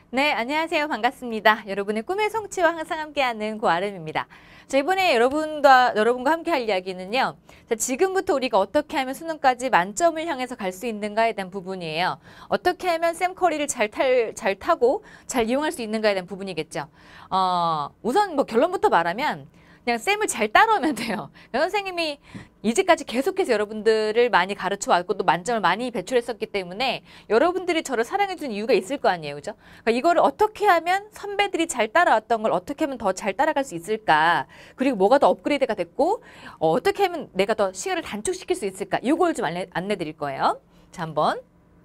네, 안녕하세요. 반갑습니다. 여러분의 꿈의 성취와 항상 함께하는 고아름입니다. 자, 이번에 여러분과 함께 할 이야기는요. 자, 지금부터 우리가 어떻게 하면 수능까지 만점을 향해서 갈 수 있는가에 대한 부분이에요. 어떻게 하면 샘 커리를 잘 타고 잘 이용할 수 있는가에 대한 부분이겠죠. 우선 뭐 결론부터 말하면 그냥 쌤을 잘 따라오면 돼요. 선생님이 이제까지 계속해서 여러분들을 많이 가르쳐 왔고 또 만점을 많이 배출했었기 때문에 여러분들이 저를 사랑해준 이유가 있을 거 아니에요. 그죠? 그러니까 이거를 어떻게 하면 선배들이 잘 따라왔던 걸 어떻게 하면 더 잘 따라갈 수 있을까? 그리고 뭐가 더 업그레이드가 됐고 어떻게 하면 내가 더 시간을 단축시킬 수 있을까? 이걸 좀 안내 드릴 거예요. 자, 한번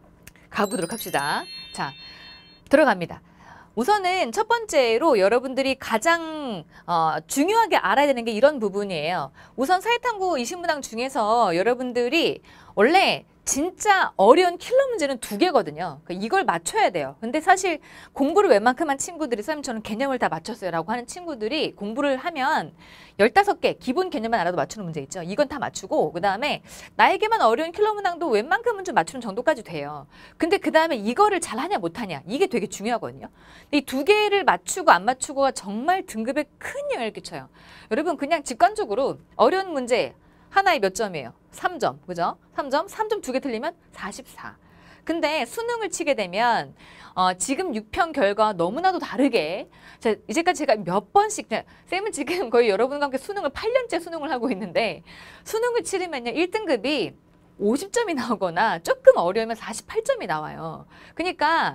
가보도록 합시다. 자, 들어갑니다. 우선은 첫 번째로 여러분들이 가장 중요하게 알아야 되는 게 이런 부분이에요. 우선 사회탐구 20문항 중에서 여러분들이 원래 진짜 어려운 킬러 문제는 2개거든요. 그러니까 이걸 맞춰야 돼요. 근데 사실 공부를 웬만큼 한 친구들이 선생님 저는 개념을 다 맞췄어요 라고 하는 친구들이 공부를 하면 15개 기본 개념만 알아도 맞추는 문제 있죠. 이건 다 맞추고 그 다음에 나에게만 어려운 킬러 문항도 웬만큼은 좀 맞추는 정도까지 돼요. 근데 그 다음에 이거를 잘하냐 못하냐 이게 되게 중요하거든요. 이 2개를 맞추고 안 맞추고가 정말 등급에 큰 영향을 끼쳐요. 여러분 그냥 직관적으로 어려운 문제 하나에 몇 점이에요? 3점, 그죠? 3점 2개 틀리면 44. 근데 수능을 치게 되면 지금 6평 결과 너무나도 다르게 이제까지 제가 몇 번씩 쌤은 지금 거의 여러분과 함께 수능을 8년째 수능을 하고 있는데 수능을 치르면요 1등급이 50점이 나오거나 조금 어려우면 48점이 나와요. 그러니까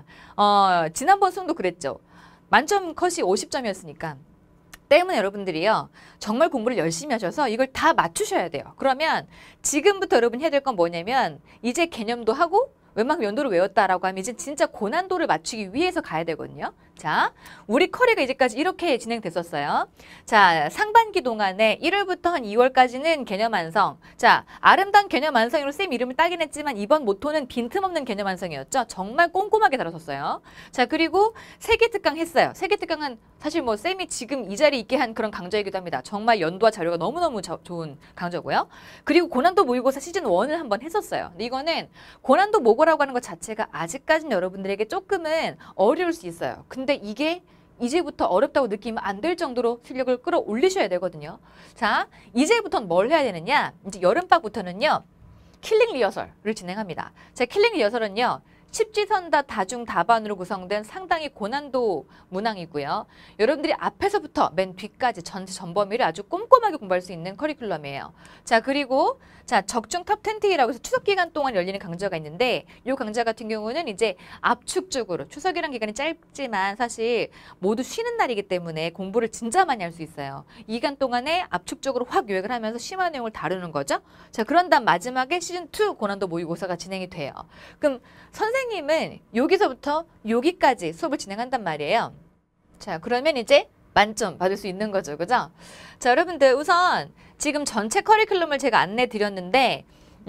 지난번 수능도 그랬죠. 만점 컷이 50점이었으니까 때문에 여러분들이요. 정말 공부를 열심히 하셔서 이걸 다 맞추셔야 돼요. 그러면 지금부터 여러분 해야 될 건 뭐냐면 이제 개념도 하고 웬만큼 연도를 외웠다라고 하면 이제 진짜 고난도를 맞추기 위해서 가야 되거든요. 자, 우리 커리가 이제까지 이렇게 진행됐었어요. 자, 상반기 동안에 1월부터 한 2월까지는 개념 완성. 자, 아름다운 개념 완성으로 쌤 이름을 따긴 했지만 이번 모토는 빈틈없는 개념 완성이었죠. 정말 꼼꼼하게 다뤘었어요. 자, 그리고 세계 특강 했어요. 세계 특강은 사실 뭐 쌤이 지금 이 자리에 있게 한 그런 강좌이기도 합니다. 정말 연도와 자료가 너무너무 좋은 강좌고요. 그리고 고난도 모의고사 시즌 1을 한번 했었어요. 근데 이거는 고난도 모의고라고 하는 것 자체가 아직까지는 여러분들에게 조금은 어려울 수 있어요. 근데 이게 이제부터 어렵다고 느끼면 안 될 정도로 실력을 끌어올리셔야 되거든요. 자, 이제부터는 뭘 해야 되느냐? 이제 여름방부터는요. 킬링 리허설을 진행합니다. 자, 킬링 리허설은요. 십지선다 다중다반으로 구성된 상당히 고난도 문항이고요. 여러분들이 앞에서부터 맨 뒤까지 전체 전범위를 아주 꼼꼼하게 공부할 수 있는 커리큘럼이에요. 자, 그리고 자, 적중 탑 20라고 해서 추석 기간 동안 열리는 강좌가 있는데 이 강좌 같은 경우는 이제 압축적으로 추석이란 기간이 짧지만 사실 모두 쉬는 날이기 때문에 공부를 진짜 많이 할 수 있어요. 이 기간 동안에 압축적으로 확 요약을 하면서 심화 내용을 다루는 거죠. 자, 그런 다음 마지막에 시즌2 고난도 모의고사가 진행이 돼요. 그럼 선생님은 여기서부터 여기까지 수업을 진행한단 말이에요. 자, 그러면 이제 만점 받을 수 있는 거죠. 그죠? 자, 여러분들 우선 지금 전체 커리큘럼을 제가 안내 드렸는데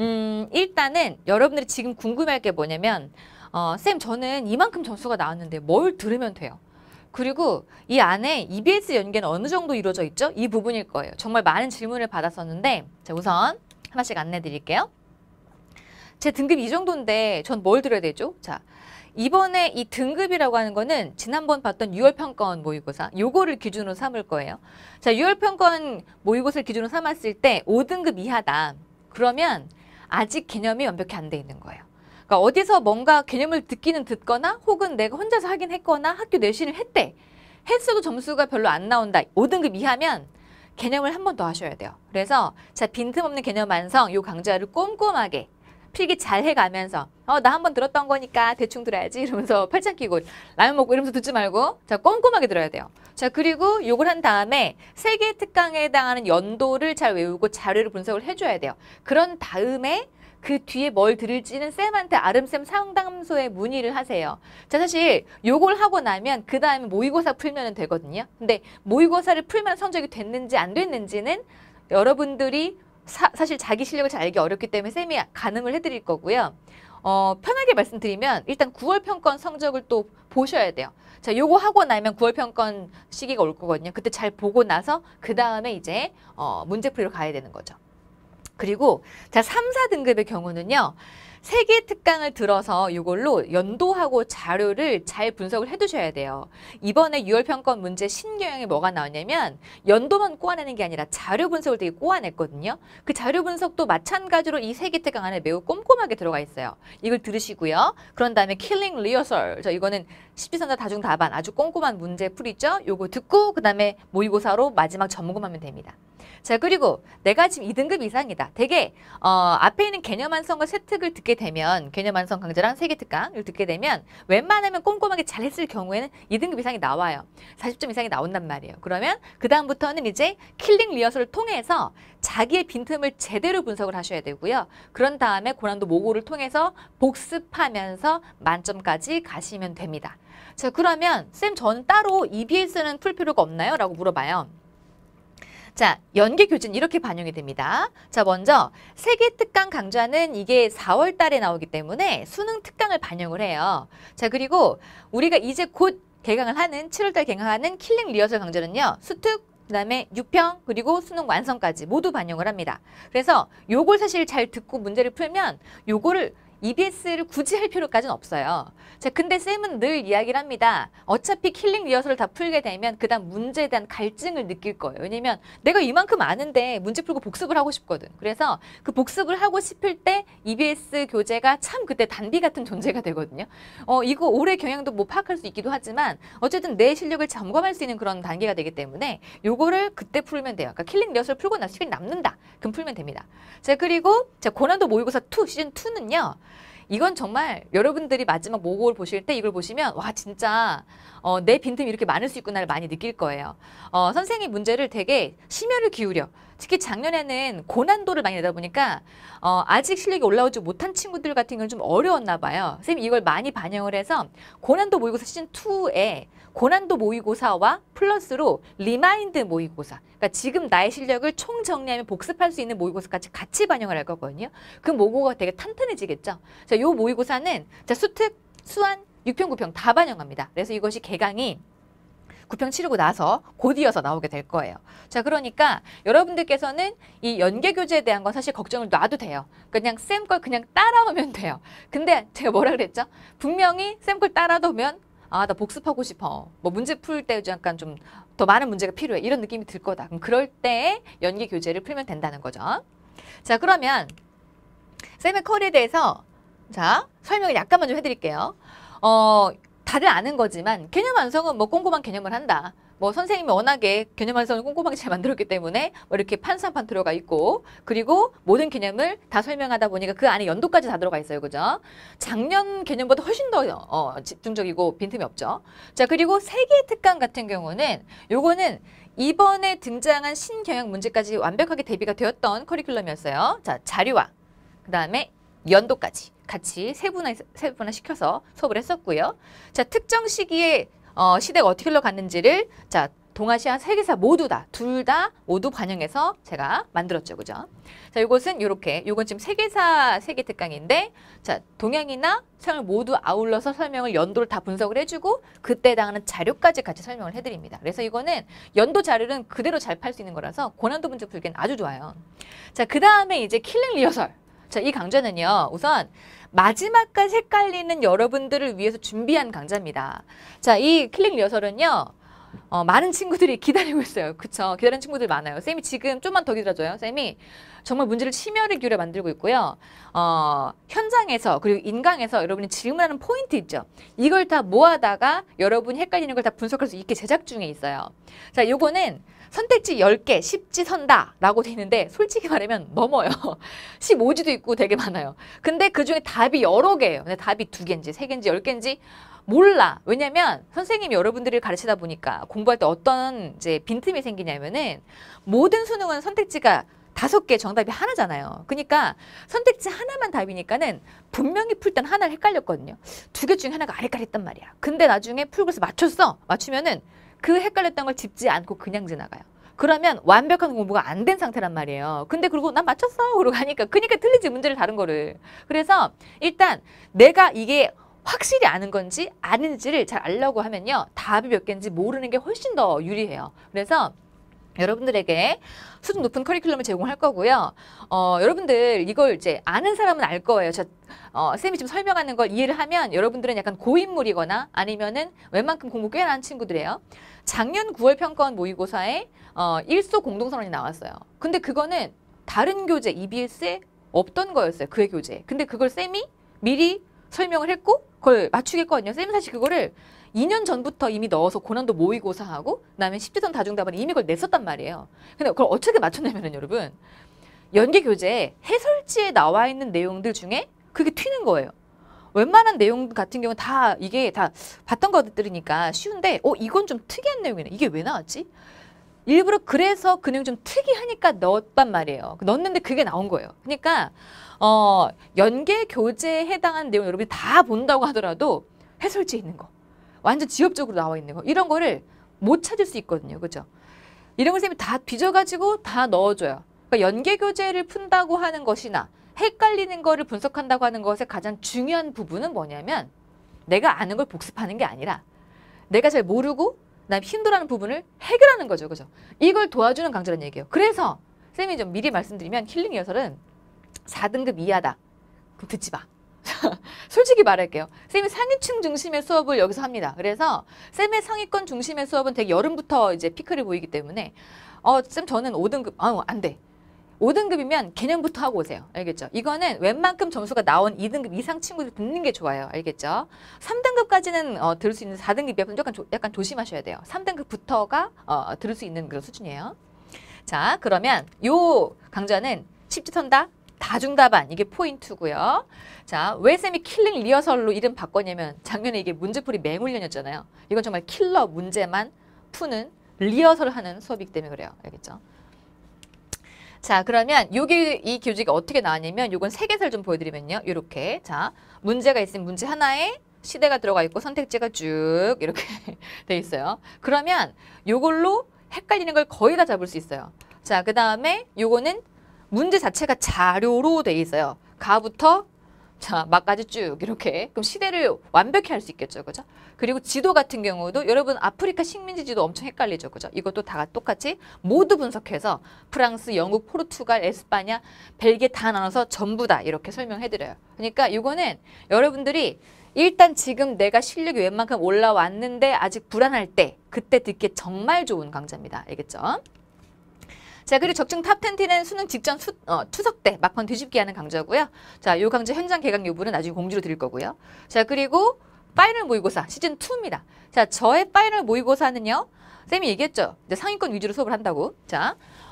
일단은 여러분들이 지금 궁금할 게 뭐냐면 쌤 저는 이만큼 점수가 나왔는데 뭘 들으면 돼요? 그리고 이 안에 EBS 연계는 어느 정도 이루어져 있죠? 이 부분일 거예요. 정말 많은 질문을 받았었는데 자, 우선 하나씩 안내 드릴게요. 제 등급이 이 정도인데 전 뭘 들어야 되죠? 자, 이번에 이 등급이라고 하는 거는 지난번 봤던 6월 평가원 모의고사 요거를 기준으로 삼을 거예요. 자, 6월 평가원 모의고사를 기준으로 삼았을 때 5등급 이하다. 그러면 아직 개념이 완벽히 안 돼 있는 거예요. 그러니까 어디서 뭔가 개념을 듣기는 듣거나 혹은 내가 혼자서 하긴 했거나 학교 내신을 했대. 했어도 점수가 별로 안 나온다. 5등급 이하면 개념을 한 번 더 하셔야 돼요. 그래서 자, 빈틈없는 개념 완성 요 강좌를 꼼꼼하게 필기 잘 해가면서 나 한 번 들었던 거니까 대충 들어야지 이러면서 팔짱 끼고 라면 먹고 이러면서 듣지 말고 자, 꼼꼼하게 들어야 돼요. 자, 그리고 요걸 한 다음에 세계 특강에 해당하는 연도를 잘 외우고 자료를 분석을 해줘야 돼요. 그런 다음에 그 뒤에 뭘 들을지는 쌤한테 아름쌤 상담소에 문의를 하세요. 자, 사실 요걸 하고 나면 그 다음에 모의고사 풀면 되거든요. 근데 모의고사를 풀면 성적이 됐는지 안 됐는지는 여러분들이 사실 자기 실력을 잘 알기 어렵기 때문에 쌤이 가늠을 해드릴 거고요. 편하게 말씀드리면 일단 9월 평가원 성적을 또 보셔야 돼요. 자, 요거 하고 나면 9월 평가원 시기가 올 거거든요. 그때 잘 보고 나서 그 다음에 이제 문제풀이로 가야 되는 거죠. 그리고 자, 3, 4등급의 경우는요. 세 개 특강을 들어서 이걸로 연도하고 자료를 잘 분석을 해두셔야 돼요. 이번에 6월 평가원 문제 신경영이 뭐가 나왔냐면 연도만 꼬아내는 게 아니라 자료 분석을 되게 꼬아냈거든요. 그 자료 분석도 마찬가지로 이 세 개 특강 안에 매우 꼼꼼하게 들어가 있어요. 이걸 들으시고요. 그런 다음에 킬링 리허설. 이거는 십지선자 다중 답안 아주 꼼꼼한 문제 풀이죠. 요거 듣고 그 다음에 모의고사로 마지막 점검하면 됩니다. 자, 그리고 내가 지금 2등급 이상이다. 되게 앞에 있는 개념 완성과 세특을 듣게 되면 개념 완성 강좌랑 세계 특강을 듣게 되면 웬만하면 꼼꼼하게 잘 했을 경우에는 2등급 이상이 나와요. 40점 이상이 나온단 말이에요. 그러면 그 다음부터는 이제 킬링 리허설을 통해서 자기의 빈틈을 제대로 분석을 하셔야 되고요. 그런 다음에 고난도 모고를 통해서 복습하면서 만점까지 가시면 됩니다. 자, 그러면 쌤 저는 따로 EBS는 풀 필요가 없나요? 라고 물어봐요. 자, 연계 교재는 이렇게 반영이 됩니다. 자, 먼저 세계 특강 강좌는 이게 4월 달에 나오기 때문에 수능 특강을 반영을 해요. 자, 그리고 우리가 이제 곧 개강을 하는 7월 달 개강하는 킬링 리허설 강좌는요. 수특 그다음에 6평 그리고 수능 완성까지 모두 반영을 합니다. 그래서 요걸 사실 잘 듣고 문제를 풀면 요거를 EBS를 굳이 할 필요까지는 없어요. 자, 근데 쌤은 늘 이야기를 합니다. 어차피 킬링 리허설을 다 풀게 되면 그 다음 문제에 대한 갈증을 느낄 거예요. 왜냐면 내가 이만큼 아는데 문제 풀고 복습을 하고 싶거든. 그래서 그 복습을 하고 싶을 때 EBS 교재가 참 그때 단비 같은 존재가 되거든요. 이거 올해 경향도 뭐 파악할 수 있기도 하지만 어쨌든 내 실력을 점검할 수 있는 그런 단계가 되기 때문에 요거를 그때 풀면 돼요. 그러니까 킬링 리허설 풀고 나서 시간이 남는다. 그럼 풀면 됩니다. 자, 그리고 자, 고난도 모의고사 2 시즌 2는요. 이건 정말 여러분들이 마지막 모국을 보실 때 이걸 보시면 와 진짜 내 빈틈이 이렇게 많을 수 있구나를 많이 느낄 거예요. 선생님 문제를 되게 심혈을 기울여 특히 작년에는 고난도를 많이 내다 보니까 아직 실력이 올라오지 못한 친구들 같은 경우는 좀 어려웠나 봐요. 선생님이 이걸 많이 반영을 해서 고난도 모의고사 시즌2에 고난도 모의고사와 플러스로 리마인드 모의고사 그러니까 지금 나의 실력을 총정리하면 복습할 수 있는 모의고사까지 같이 반영을 할 거거든요. 그 모고가 되게 탄탄해지겠죠. 자, 요 모의고사는 자, 수특, 수한, 6평, 9평 다 반영합니다. 그래서 이것이 개강이 9평 치르고 나서 곧 이어서 나오게 될 거예요. 자, 그러니까 여러분들께서는 이 연계 교재에 대한 건 사실 걱정을 놔도 돼요. 그냥 쌤 걸 그냥 따라오면 돼요. 근데 제가 뭐라 그랬죠? 분명히 쌤 걸 따라오면 아, 나 복습하고 싶어. 뭐 문제 풀 때 약간 좀 더 많은 문제가 필요해. 이런 느낌이 들 거다. 그럼 그럴 때 연계 교재를 풀면 된다는 거죠. 자, 그러면 쌤의 컬에 대해서 자, 설명을 약간만 좀 해드릴게요. 다들 아는 거지만 개념 완성은 뭐 꼼꼼한 개념을 한다. 뭐 선생님이 워낙에 개념 완성을 꼼꼼하게 잘 만들었기 때문에 뭐 이렇게 판사판 들어가 있고 그리고 모든 개념을 다 설명하다 보니까 그 안에 연도까지 다 들어가 있어요. 그죠? 작년 개념보다 훨씬 더 집중적이고 빈틈이 없죠. 자, 그리고 세계 특강 같은 경우는 요거는 이번에 등장한 신경영 문제까지 완벽하게 대비가 되었던 커리큘럼이었어요. 자, 자료와 그 다음에 연도까지 같이 세분화 시켜서 수업을 했었고요. 자, 특정 시기에 시대가 어떻게 흘러갔는지를 자, 동아시아 세계사 모두 다, 둘 다 모두 반영해서 제가 만들었죠. 그죠? 자, 요것은 요렇게, 요건 지금 세계사 세계 특강인데, 자, 동양이나 서양을 모두 아울러서 설명을 연도를 다 분석을 해주고, 그때 해당하는 자료까지 같이 설명을 해드립니다. 그래서 이거는 연도 자료는 그대로 잘 팔 수 있는 거라서 고난도 문제 풀기는 아주 좋아요. 자, 그 다음에 이제 킬링 리허설. 자, 이 강좌는요, 우선 마지막까지 헷갈리는 여러분들을 위해서 준비한 강좌입니다. 자, 이 킬링 리허설은요, 많은 친구들이 기다리고 있어요. 그쵸? 기다리는 친구들 많아요. 쌤이 지금 좀만 더 기다려줘요. 쌤이 정말 문제를 심혈을 기울여 만들고 있고요. 현장에서 그리고 인강에서 여러분이 질문하는 포인트 있죠? 이걸 다 모아다가 여러분이 헷갈리는 걸 다 분석할 수 있게 제작 중에 있어요. 자, 요거는 선택지 10개, 10지 선다 라고 돼 있는데 솔직히 말하면 넘어요. 15지도 있고 되게 많아요. 근데 그중에 답이 여러 개예요. 근데 답이 2개인지 3개인지 10개인지 몰라. 왜냐면 선생님이 여러분들을 가르치다 보니까 공부할 때 어떤 이제 빈틈이 생기냐면은 모든 수능은 선택지가 5개 정답이 하나잖아요. 그러니까 선택지 하나만 답이니까는 분명히 풀 땐 하나를 헷갈렸거든요. 2개 중에 하나가 아리까리했단 말이야. 근데 나중에 풀고서 맞췄어. 맞추면은 그 헷갈렸던 걸 짚지 않고 그냥 지나가요. 그러면 완벽한 공부가 안 된 상태란 말이에요. 근데 그리고 난 맞췄어. 그러고 가니까. 그러니까 틀리지 문제를 다른 거를. 그래서 일단 내가 이게 확실히 아는 건지 아닌지를 잘 알려고 하면요. 답이 몇 개인지 모르는 게 훨씬 더 유리해요. 그래서 여러분들에게 수준 높은 커리큘럼을 제공할 거고요. 여러분들 이걸 이제 아는 사람은 알 거예요. 쌤이 지금 설명하는 걸 이해를 하면 여러분들은 약간 고인물이거나 아니면은 웬만큼 공부 꽤나 한 친구들이에요. 작년 9월 평가원 모의고사에 일소 공동선언이 나왔어요. 근데 그거는 다른 교재 EBS에 없던 거였어요. 그의 교재. 근데 그걸 쌤이 미리 설명을 했고 그걸 맞추겠거든요. 쌤은 사실 그거를 2년 전부터 이미 넣어서 고난도 모의고사하고 그다음에 10지선 다중답안에 이미 그걸 냈었단 말이에요. 근데 그걸 어떻게 맞췄냐면은 여러분 연계 교재에 해설지에 나와 있는 내용들 중에 그게 튀는 거예요. 웬만한 내용 같은 경우는 다 이게 다 봤던 것들이니까 쉬운데 이건 좀 특이한 내용이네. 이게 왜 나왔지? 일부러 그래서 그 내용 좀 특이하니까 넣었단 말이에요. 넣었는데 그게 나온 거예요. 그러니까 연계 교재에 해당한 내용 여러분이 다 본다고 하더라도 해설지에 있는 거 완전 지엽적으로 나와 있는 거 이런 거를 못 찾을 수 있거든요. 그죠? 이런 걸 쌤이 다 빚어가지고 다 넣어줘요. 그러니까 연계 교재를 푼다고 하는 것이나 헷갈리는 거를 분석한다고 하는 것의 가장 중요한 부분은 뭐냐면 내가 아는 걸 복습하는 게 아니라 내가 잘 모르고 난 힘들어하는 부분을 해결하는 거죠. 그죠? 이걸 도와주는 강좌라는 얘기예요. 그래서 쌤이 좀 미리 말씀드리면 힐링 리허설은 4등급 이하다. 그럼 듣지 마. 솔직히 말할게요. 쌤이 상위층 중심의 수업을 여기서 합니다. 그래서 쌤의 상위권 중심의 수업은 되게 여름부터 이제 피크를 보이기 때문에 쌤 저는 5등급 안 돼. 5등급이면 개념부터 하고 오세요. 알겠죠? 이거는 웬만큼 점수가 나온 2등급 이상 친구들 듣는 게 좋아요. 알겠죠? 3등급까지는 들을 수 있는 4등급이 약간 조심하셔야 돼요. 3등급부터가 들을 수 있는 그런 수준이에요. 자, 그러면 요 강좌는 십지선다 다중답안 이게 포인트고요. 자, 왜 쌤이 킬링 리허설로 이름 바꿨냐면 작년에 이게 문제풀이 맹훈련이었잖아요. 이건 정말 킬러 문제만 푸는 리허설을 하는 수업이기 때문에 그래요. 알겠죠? 자, 그러면 이 교재가 어떻게 나왔냐면 요건 세계사를 좀 보여드리면요. 요렇게 자 문제가 있으면 문제 하나에 시대가 들어가 있고 선택지가 쭉 이렇게 돼 있어요. 그러면 요걸로 헷갈리는 걸 거의 다 잡을 수 있어요. 자, 그 다음에 요거는 문제 자체가 자료로 돼 있어요. 가부터 자, 막까지 쭉 이렇게. 그럼 시대를 완벽히 할 수 있겠죠. 그죠? 그리고 지도 같은 경우도 여러분 아프리카 식민지 지도 엄청 헷갈리죠. 그죠? 이것도 다 똑같이 모두 분석해서 프랑스, 영국, 포르투갈, 에스파냐, 벨기에 다 나눠서 전부 다 이렇게 설명해드려요. 그러니까 이거는 여러분들이 일단 지금 내가 실력이 웬만큼 올라왔는데 아직 불안할 때 그때 듣기 정말 좋은 강좌입니다. 알겠죠? 자, 그리고 적중 탑10는 수능 직전 추석 때 막판 뒤집기 하는 강좌고요. 자, 요 강좌 현장 개강 여부는 나중에 공지로 드릴 거고요. 자, 그리고 파이널 모의고사 시즌2입니다. 자, 저의 파이널 모의고사는요. 쌤이 얘기했죠. 이제 상위권 위주로 수업을 한다고. 자,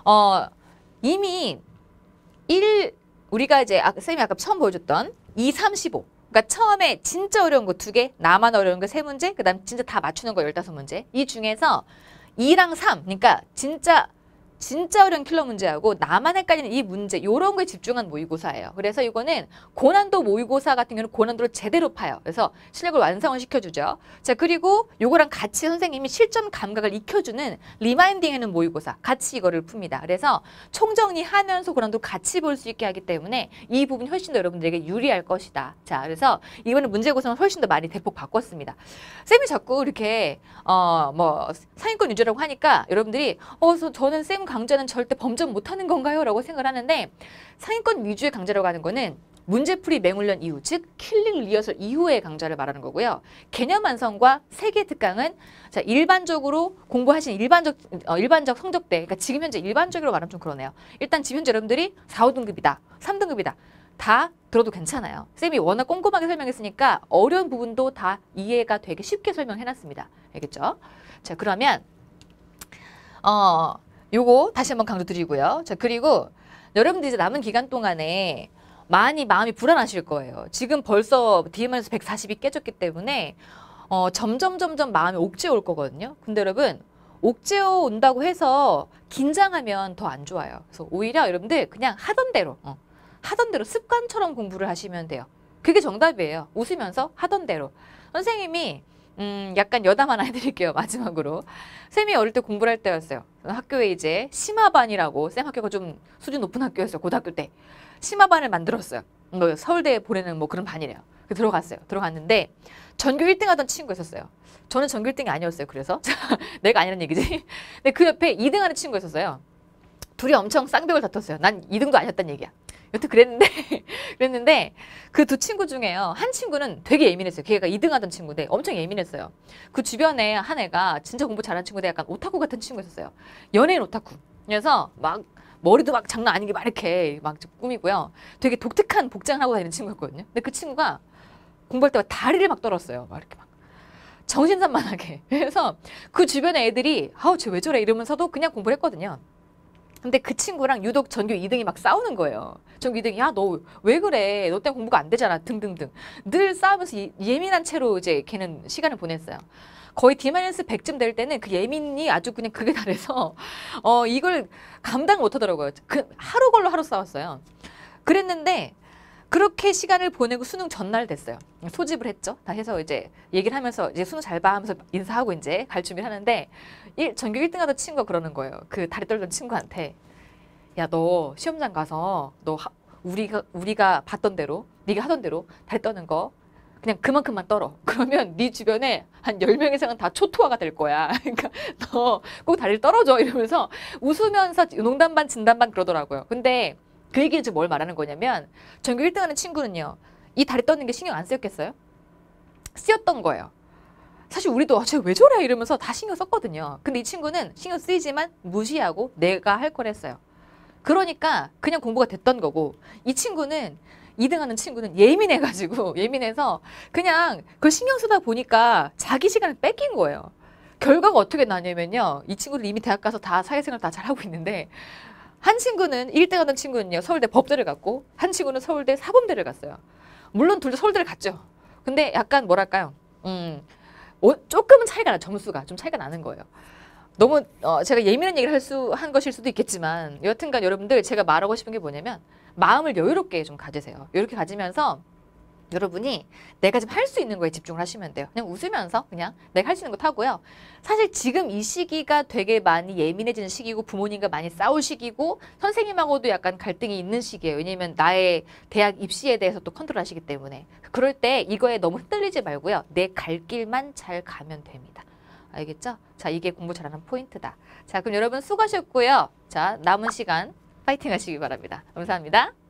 이미 우리가 이제 쌤이 아까 처음 보여줬던 2, 35. 그러니까 처음에 진짜 어려운 거 2개, 나만 어려운 거 3문제, 그 다음 진짜 다 맞추는 거 15문제. 이 중에서 2랑 3, 그러니까 진짜 어려운 킬러 문제하고 나만 헷갈리는 이 문제 요런 거에 집중한 모의고사예요. 그래서 이거는 고난도 모의고사 같은 경우는 고난도를 제대로 파요. 그래서 실력을 완성을 시켜주죠. 자, 그리고 요거랑 같이 선생님이 실전 감각을 익혀주는 리마인딩하는 모의고사 같이 이거를 풉니다. 그래서 총정리하면서 고난도를 같이 볼 수 있게 하기 때문에 이 부분이 훨씬 더 여러분들에게 유리할 것이다. 자, 그래서 이번에 문제고사는 훨씬 더 많이 대폭 바꿨습니다. 쌤이 자꾸 이렇게 뭐 상위권 유저라고 하니까 여러분들이 저는 쌤 강좌는 절대 범접 못하는 건가요? 라고 생각을 하는데 상위권 위주의 강좌라고 하는 거는 문제풀이 맹훈련 이후, 즉 킬링 리허설 이후의 강좌를 말하는 거고요. 개념 완성과 세계 특강은 자, 일반적으로 공부하신 일반적 성적대, 그러니까 지금 현재 일반적으로 말하면 좀 그러네요. 일단 지금 현재 여러분들이 4, 5등급이다, 3등급이다. 다 들어도 괜찮아요. 쌤이 워낙 꼼꼼하게 설명했으니까 어려운 부분도 다 이해가 되게 쉽게 설명해놨습니다. 알겠죠? 자, 그러면 요거 다시 한번 강조 드리고요. 자, 그리고 여러분들 이제 남은 기간 동안에 많이 마음이 불안하실 거예요. 지금 벌써 DMR에서 140이 깨졌기 때문에 점점 마음이 옥죄어 올 거거든요. 근데 여러분 옥죄어 온다고 해서 긴장하면 더 안 좋아요. 그래서 오히려 여러분들 그냥 하던 대로 습관처럼 공부를 하시면 돼요. 그게 정답이에요. 웃으면서 하던 대로. 선생님이 약간 여담 하나 해드릴게요. 마지막으로. 쌤이 어릴 때 공부를 할 때였어요. 학교에 이제 심화반이라고, 쌤 학교가 좀 수준 높은 학교였어요. 고등학교 때. 심화반을 만들었어요. 서울대에 보내는 뭐 그런 반이래요. 들어갔어요. 들어갔는데 전교 1등 하던 친구가 있었어요. 저는 전교 1등이 아니었어요. 그래서 내가 아니란 얘기지. 근데 그 옆에 2등 하는 친구가 있었어요. 둘이 엄청 쌍벽을 다퉜어요. 난 2등도 아니었단 얘기야. 여튼 그랬는데 그 두 친구 중에요. 한 친구는 되게 예민했어요. 걔가 2등 하던 친구인데 엄청 예민했어요. 그 주변에 한 애가 진짜 공부 잘하는 친구인데 약간 오타쿠 같은 친구가 있었어요. 연예인 오타쿠. 그래서 막 머리도 막 장난 아니게 막 이렇게 막 꾸미고요. 되게 독특한 복장을 하고 다니는 친구였거든요. 근데 그 친구가 공부할 때마다 다리를 막 떨었어요. 막 이렇게 막 정신산만하게. 그래서 그 주변의 애들이 아우 쟤 왜 저래 이러면서도 그냥 공부를 했거든요. 근데 그 친구랑 유독 전교 2등이 막 싸우는 거예요. 전교 2등이 야 너 왜 그래? 너 때문에 공부가 안 되잖아. 등등등. 늘 싸우면서 예민한 채로 이제 걔는 시간을 보냈어요. 거의 D-100쯤 될 때는 그 예민이 아주 그냥 극에 달해서 이걸 감당 못 하더라고요. 그 하루 걸로 하루 싸웠어요. 그랬는데 그렇게 시간을 보내고 수능 전날 됐어요. 소집을 했죠. 다 해서 이제 얘기를 하면서 이제 수능 잘 봐 하면서 인사하고 이제 갈 준비를 하는데 전교 1등 하던 친구가 그러는 거예요. 그 다리 떨던 친구한테 야, 너 시험장 가서 너 우리가 봤던 대로 네가 하던 대로 다리 떠는 거 그냥 그만큼만 떨어. 그러면 네 주변에 한 10명 이상은 다 초토화가 될 거야. 그러니까 너 꼭 다리를 떨어져 이러면서 웃으면서 농담 반 진담 반 그러더라고요. 근데 그 얘기는 지금 뭘 말하는 거냐면 전교 1등 하는 친구는요. 이 다리 떠는 게 신경 안 쓰였겠어요? 쓰였던 거예요. 사실 우리도 쟤 왜 저래 이러면서 다 신경 썼거든요. 근데 이 친구는 신경 쓰이지만 무시하고 내가 할 걸 했어요. 그러니까 그냥 공부가 됐던 거고 이 친구는 2등 하는 친구는 예민해가지고 예민해서 그냥 그걸 신경 쓰다 보니까 자기 시간을 뺏긴 거예요. 결과가 어떻게 나냐면요. 이 친구들 이미 대학 가서 다 사회생활 다 잘하고 있는데 한 친구는 1등 하던 친구는요. 서울대 법대를 갔고 한 친구는 서울대 사범대를 갔어요. 물론 둘 다 서울대를 갔죠. 근데 약간 뭐랄까요. 조금은 차이가 나 점수가 좀 차이가 나는 거예요. 너무 제가 예민한 얘기를 한 것일 수도 있겠지만 여튼간 여러분들 제가 말하고 싶은 게 뭐냐면 마음을 여유롭게 좀 가지세요. 이렇게 가지면서 여러분이 내가 지금 할 수 있는 거에 집중을 하시면 돼요. 그냥 웃으면서 그냥 내가 할 수 있는 거 하고요. 사실 지금 이 시기가 되게 많이 예민해지는 시기고 부모님과 많이 싸울 시기고 선생님하고도 약간 갈등이 있는 시기예요. 왜냐면 나의 대학 입시에 대해서 또 컨트롤 하시기 때문에. 그럴 때 이거에 너무 흔들리지 말고요. 내 갈 길만 잘 가면 됩니다. 알겠죠? 자, 이게 공부 잘하는 포인트다. 자, 그럼 여러분 수고하셨고요. 자, 남은 시간 파이팅 하시기 바랍니다. 감사합니다.